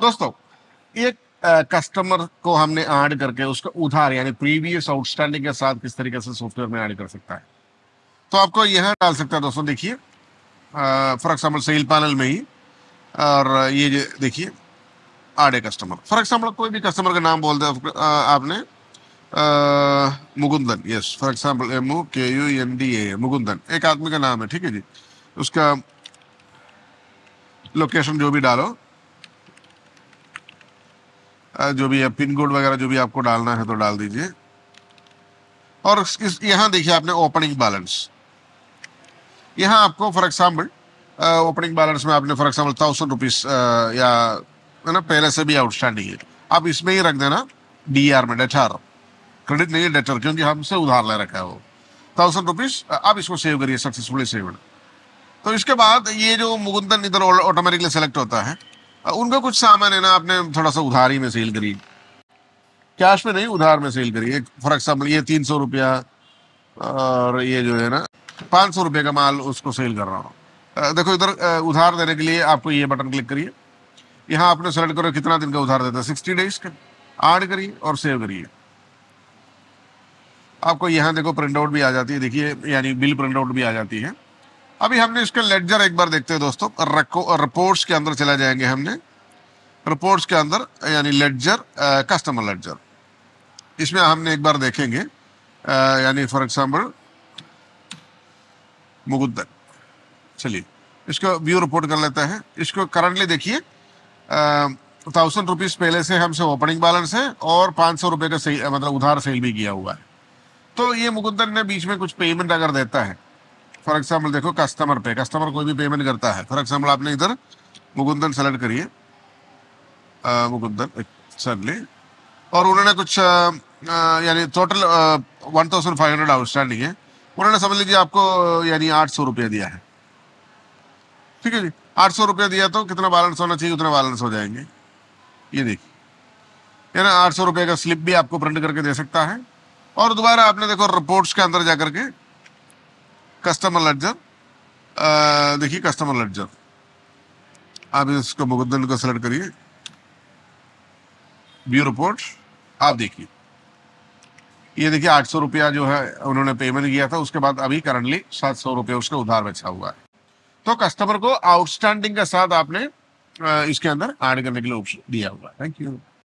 दोस्तों एक कस्टमर को हमने ऐड करके उसका उधार यानी प्रीवियस आउटस्टैंडिंग के साथ किस तरीके से सॉफ्टवेयर में ऐड कर सकता है, तो आपको यह डाल सकता है दोस्तों। देखिए फॉर एग्जाम्पल सेल पैनल में ही, और ये देखिए add a customer. For example कोई भी कस्टमर का नाम बोल दे आपने, Mukundan, yes, for example MUKUNDA, Mukundan एक आदमी का नाम है, ठीक है जी। उसका लोकेशन जो भी डालो, जो भी पिन कोड वगैरह जो भी आपको डालना है तो डाल दीजिए। और यहाँ देखिए आपने ओपनिंग बैलेंस, यहाँ आपको फॉर एग्जाम्पल ओपनिंग बैलेंस में आपने फॉर एग्जाम्पल 1000 रुपीज या है ना पहले से भी आउटस्टैंडिंग है, आप इसमें ही रख देना DR में, डेटर, क्रेडिट नहीं है डेटर, क्योंकि हमसे उधार ले रखा है वो 1000 रुपीज। आप इसको सेव करिए, सक्सेसफुली सेव्ड। तो इसके बाद ये जो मुकुंदन इधर ऑटोमेटिकली सेलेक्ट होता है, उनका कुछ सामान है ना आपने थोड़ा सा उधारी में सेल करिए, कैश में नहीं उधार में सेल करिए। फॉर एग्जाम्पल ये 300 रुपया और ये जो है ना 500 रुपये का माल उसको सेल कर रहा हूँ। देखो इधर उधार देने के लिए आपको ये बटन क्लिक करिए, यहाँ आपने सेलेक्ट करो कितना दिन का उधार देता है, 60 डेज का, ऐड करिए और सेव करिए। आपको यहाँ देखो प्रिंट आउट भी आ जाती है, देखिए यानी बिल प्रिंट आउट भी आ जाती है। अभी हमने इसका लेडजर एक बार देखते हैं दोस्तों, रिपोर्ट्स के अंदर चला जाएंगे हमने, रिपोर्ट्स के अंदर यानी लेडजर, कस्टमर लेडजर, इसमें हमने एक बार देखेंगे यानी फॉर एग्जाम्पल मुकुंदन, चलिए इसको व्यू रिपोर्ट कर लेते हैं। इसको करंटली देखिए 1000 रुपीज पहले से हमसे ओपनिंग बैलेंस है और 500 रुपये का सेल, मतलब उधार सेल भी किया हुआ है। तो ये मुकुंदन ने बीच में कुछ पेमेंट अगर देता है, फॉर एग्जाम्पल देखो कस्टमर पे, कस्टमर कोई भी पेमेंट करता है, फॉर एग्जाम्पल आपने इधर मुकुंदन सेलेक्ट करिए, मुकुंदन सर, और उन्होंने कुछ यानी टोटल 1500 आउटस्टैंडिंग है, उन्होंने समझ लीजिए आपको यानी 800 रुपया दिया है, ठीक है जी। 800 रुपया दिया तो कितना बैलेंस होना चाहिए, उतना बैलेंस हो जाएंगे। ये देखिए है ना 800 रुपये का स्लिप भी आपको प्रिंट करके दे सकता है। और दोबारा आपने देखो रिपोर्ट्स के अंदर जाकर के कस्टमर लेडजर, देखिए कस्टमर लेडजर, आप इसको मुकुंदन को सेलेक्ट करिए, व्यू रिपोर्ट, आप देखिए ये देखिए 800 रुपया जो है उन्होंने पेमेंट किया था, उसके बाद अभी करंटली 700 रुपया उसका उधार बचा हुआ है। तो कस्टमर को आउटस्टैंडिंग के साथ आपने इसके अंदर ऐड करने के लिए ऑप्शन दिया हुआ है। Thank you.